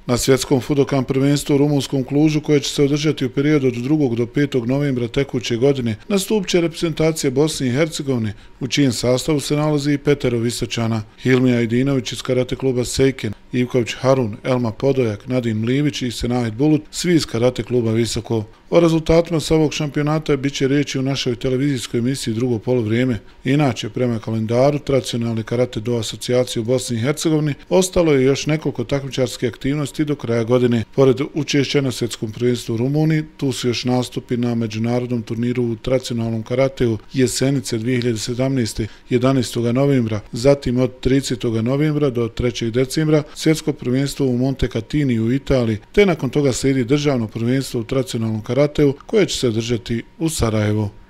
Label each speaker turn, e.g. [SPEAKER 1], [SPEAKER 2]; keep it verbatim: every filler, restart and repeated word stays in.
[SPEAKER 1] Na svjetskom Fudokan prvenstvu u rumunskom Klužu, koje će se održati u periodu od drugog do petog novembra tekuće godine, nastupit će reprezentacija Bosne i Hercegovine, u čijem sastavu se nalazi i petero Visočana: Hilmija Ajdinović iz karate kluba Sejken, Ivković Harun, Elma Podojak, Nadim Mlivić i Senahid Bulut, svi iz karate kluba Visoko. O rezultatima sa ovog šampionata bit će riječi u našoj televizijskoj emisiji Drugo polovrijeme. Inače, prema kalendaru tradicionalne karate do asocijacije u Bosni i Hercegovini ostalo je još nekoliko takmičarskih aktivnosti do kraja godine. Pored učešća na svjetskom prvenstvu u Rumuniji, tu su još nastupi na međunarodnom turniru u tradicionalnom karateu Jesenice dvije hiljade sedamnaeste. jedanaestog novembra, zatim od tridesetog novembra do trećeg decembra svjetsko prvenstvo u Montecatini u Italiji, te nakon toga slijedi državno prvenstvo u tradicionalnom karateu koje će se održati u Sarajevu.